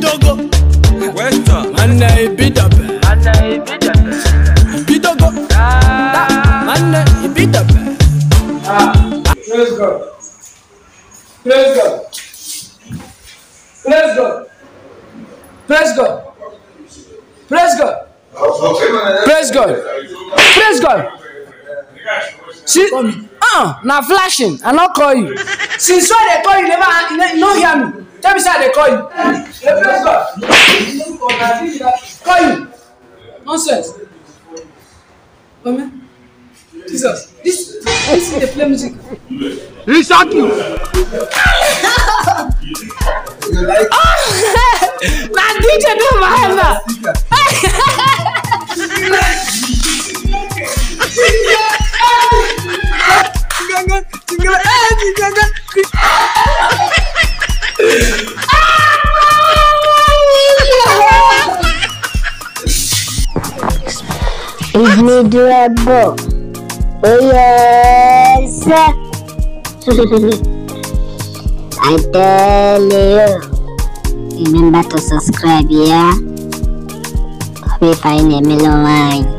Ibidogo. Manne Ibidobe. Ibidogo. Manne Ibidobe. Praise God. Praise God. Praise God. Praise God. Praise God. Praise God. Praise God. See, now flashing. I not call you. Since when they call you, never hear me. Tell me, say they call you. Praise God. Call you. Nonsense. Amen. Jesus. This is the play music. Exactly. Now DJ do my hand. It's me Durable. Oh yes. I tell you. Remember to subscribe, yeah? Hope you find a mellow wine.